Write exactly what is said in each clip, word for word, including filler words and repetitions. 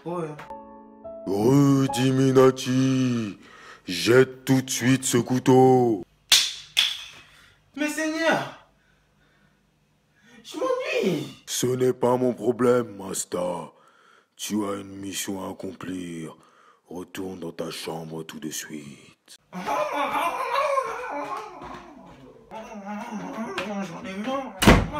Ouais. Rudiminati, jette tout de suite ce couteau. Mais Seigneur, je m'ennuie. Ce n'est pas mon problème, Masta. Tu as une mission à accomplir. Retourne dans ta chambre tout de suite. J'en ai marre.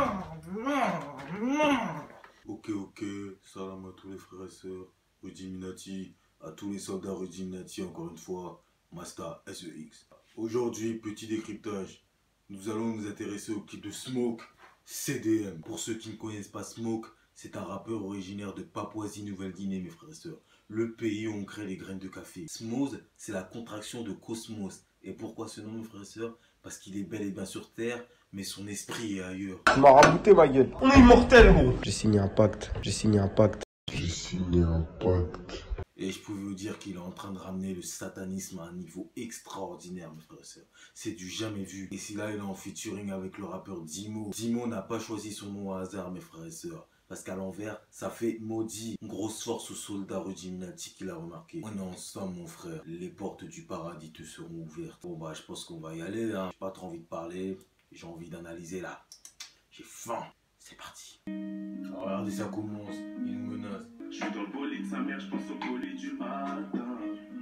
Ok, ok, salam à tous les frères et sœurs, Rudiminati, à tous les soldats Rudiminati, encore une fois, Masta S E X. Aujourd'hui, petit décryptage, nous allons nous intéresser au clip de Smoke, C D M. Pour ceux qui ne connaissent pas Smoke, c'est un rappeur originaire de Papouasie-Nouvelle-Guinée, mes frères et sœurs, le pays où on crée les graines de café. Smooth, c'est la contraction de Cosmos. Et pourquoi ce nom, mes frères et sœurs? Parce qu'il est bel et bien sur Terre, mais son esprit est ailleurs. Tu m'as rabouté ma gueule. On est immortel, gros. J'ai signé un pacte. J'ai signé un pacte. J'ai signé un pacte. Et je pouvais vous dire qu'il est en train de ramener le satanisme à un niveau extraordinaire, mes frères et sœurs. C'est du jamais vu. Et si là, il est en featuring avec le rappeur Dimo. Dimo n'a pas choisi son nom au hasard, mes frères et sœurs. Parce qu'à l'envers, ça fait maudit. Une grosse force aux soldats Rudiminati qu'il a remarqué. On est ensemble, mon frère. Les portes du paradis te seront ouvertes. Bon, bah, je pense qu'on va y aller, hein. J'ai pas trop envie de parler. J'ai envie d'analyser, là. J'ai faim. C'est parti. Alors, regardez, ça commence. Il nous menace. Je suis dans le bolide, sa mère, je pense au bolide du matin.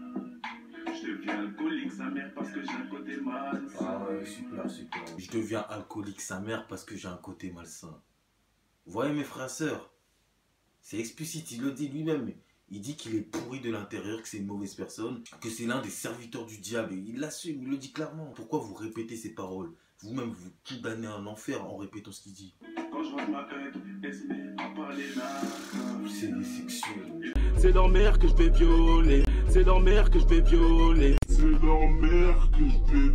Je deviens alcoolique, sa mère, parce que j'ai un côté malsain. Ah ouais, super, super. Je deviens alcoolique, sa mère, parce que j'ai un côté malsain. Vous voyez, mes frères et sœurs, c'est explicite, il le dit lui-même. Il dit qu'il est pourri de l'intérieur, que c'est une mauvaise personne, que c'est l'un des serviteurs du diable. Et il l'assume, il le dit clairement. Pourquoi vous répétez ces paroles? Vous-même, vous condamnez un enfer en répétant ce qu'il dit. Quand je vois ma tête, espère à parler là. C'est des sexuels. C'est leur mère que je vais violer. C'est leur mère que je vais violer. C'est leur mère que je vais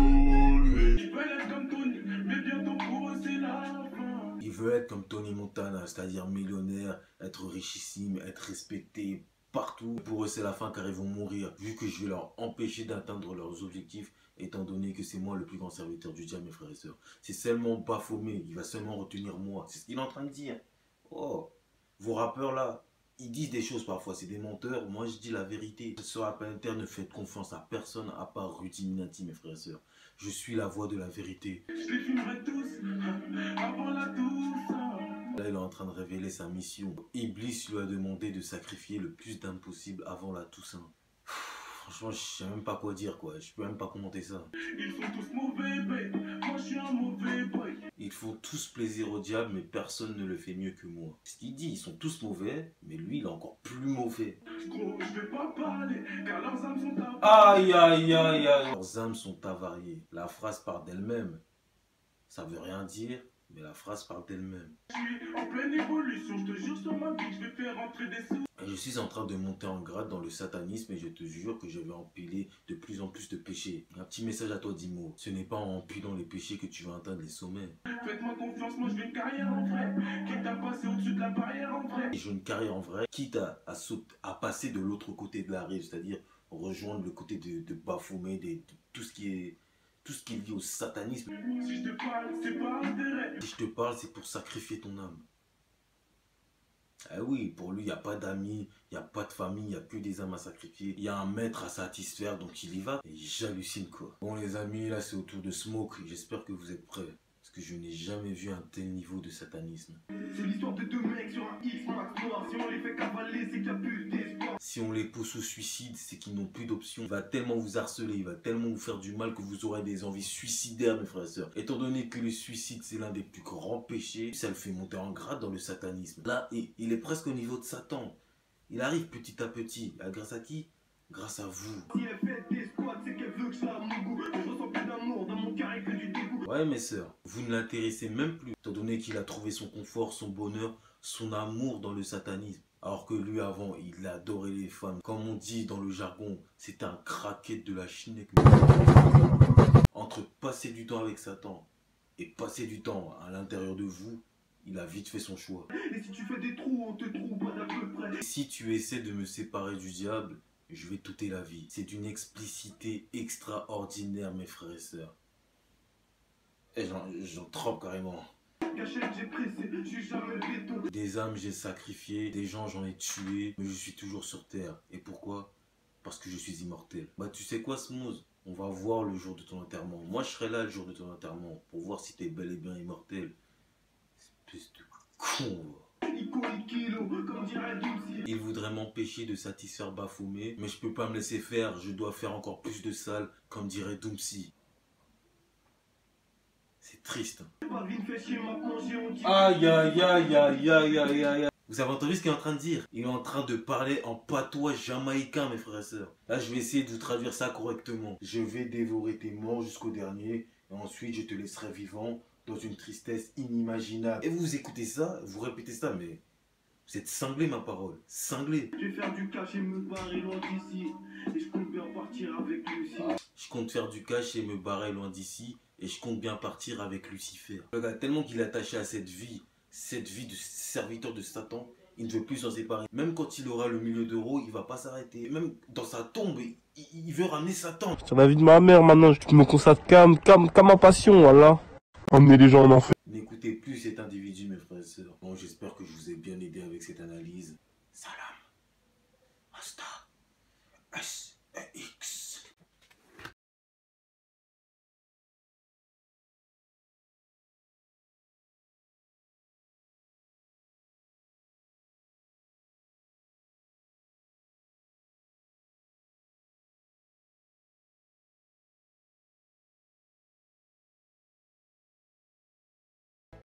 violer. Ils veulent être comme Tony, mais bientôt pour eux c'est la fin. Il veut être comme Tony Montana, c'est-à-dire millionnaire, être richissime, être respecté partout. Pour eux, c'est la fin car ils vont mourir, vu que je vais leur empêcher d'atteindre leurs objectifs, étant donné que c'est moi le plus grand serviteur du diable, mes frères et sœurs. C'est seulement Baphomet, il va seulement retenir moi. C'est ce qu'il est en train de dire. Oh, vos rappeurs là, ils disent des choses parfois, c'est des menteurs. Moi, je dis la vérité. Sur la planète Terre, ne faites confiance à personne à part Rudiminati, mes frères et sœurs. Je suis la voix de la vérité. Je les filmerai tous avant la douce. Là, il est en train de révéler sa mission. Iblis lui a demandé de sacrifier le plus d'âmes possible avant la Toussaint. Franchement, je sais même pas quoi dire, quoi. Je peux même pas commenter ça. Ils sont tous mauvais, babe. Moi, je suis un mauvais boy. Ils font tous plaisir au diable, mais personne ne le fait mieux que moi. Ce qu'il dit, ils sont tous mauvais, mais lui, il est encore plus mauvais. Gros, je vais pas parler, car leurs âmes sont à... Aïe, aïe, aïe, aïe. Leurs âmes sont avariées. La phrase part d'elle-même. Ça veut rien dire, mais la phrase part d'elle-même. Je suis en pleine évolution, je te jure sur ma vie, je vais faire rentrer des sous. Je suis en train de monter en grade dans le satanisme et je te jure que je vais empiler de plus en plus de péchés. Un petit message à toi, Dimo. Ce n'est pas en empilant les péchés que tu vas atteindre les sommets. Faites-moi confiance, moi je veux une carrière en vrai. Quitte à passer au-dessus de la barrière en vrai. Et j'ai une carrière en vrai, quitte à, à, sauter, à passer de l'autre côté de la rive, c'est-à-dire rejoindre le côté de, de Baphomet, de, de tout ce qui est... Tout ce qui est lié au satanisme. Si je te parle, c'est pas intérêt. Si je te parle, c'est pour sacrifier ton âme. Ah oui, pour lui, il n'y a pas d'amis, il n'y a pas de famille, il n'y a que des âmes à sacrifier. Il y a un maître à satisfaire, donc il y va. Et j'hallucine, quoi. Bon, les amis, là, c'est au tour de Smoke. J'espère que vous êtes prêts. Parce que je n'ai jamais vu un tel niveau de satanisme. C'est l'histoire de deux mecs sur un X-Max noir. Si on les fait cavaler, c'est qu'il n'y a plus d'espoir. Si on les pousse au suicide, c'est qu'ils n'ont plus d'option. Il va tellement vous harceler, il va tellement vous faire du mal que vous aurez des envies suicidaires, mes frères et sœurs. Étant donné que le suicide, c'est l'un des plus grands péchés, ça le fait monter en grade dans le satanisme. Là, il est presque au niveau de Satan. Il arrive petit à petit. Ah, grâce à qui? Grâce à vous. Si elle fait des squats, c'est qu'elle veut que ça a mon goût. Je ressens plus d'amour dans mon carré que du dégoût. Ouais, mes sœurs, vous ne l'intéressez même plus. Étant donné qu'il a trouvé son confort, son bonheur, son amour dans le satanisme. Alors que lui, avant, il adorait les femmes. Comme on dit dans le jargon, c'était un craquette de la Chine. Entre passer du temps avec Satan et passer du temps à l'intérieur de vous, il a vite fait son choix. Et si tu fais des trous, on te trouve pas d'à peu près. Si tu essaies de me séparer du diable, je vais t'ôter la vie. C'est d'une explicité extraordinaire, mes frères et sœurs. Et j'en trempe carrément. cachette, j'ai pressé, je suis jamais béton. Des âmes j'ai sacrifiées, des gens j'en ai tués, mais je suis toujours sur terre. Et pourquoi? Parce que je suis immortel. Bah tu sais quoi Smooth? On va voir le jour de ton enterrement. Moi je serai là le jour de ton enterrement pour voir si t'es bel et bien immortel. Espèce de con. Il voudrait m'empêcher de satisfaire Baphomet, mais je peux pas me laisser faire, je dois faire encore plus de sale, comme dirait Doomsy. C'est triste. Aïe aïe aïe aïe aïe aïe aïe. Vous avez entendu ce qu'il est en train de dire? Il est en train de parler en patois jamaïcain, mes frères et sœurs. Là, je vais essayer de vous traduire ça correctement. Je vais dévorer tes morts jusqu'au dernier, et ensuite je te laisserai vivant dans une tristesse inimaginable. Et vous, vous écoutez ça, vous répétez ça, mais vous êtes cinglé, ma parole. Cinglé. Je vais faire du cash et me barrer loin d'ici. Et je compte bien partir avec Lucie. Ah. Je compte faire du cash et me barrer loin d'ici. Et je compte bien partir avec Lucifer. Le gars, tellement qu'il est attaché à cette vie, cette vie de serviteur de Satan, il ne veut plus s'en séparer. Même quand il aura le million d'euros, il ne va pas s'arrêter. Même dans sa tombe, il, il veut ramener Satan. Sur la vie de ma mère, maintenant, je me consacre qu'à ma passion, voilà. Emmener les gens en enfer. N'écoutez plus cet individu, mes frères et sœurs. Bon, j'espère que je vous ai bien aidé avec cette analyse. Salam. Hasta. S. E. I.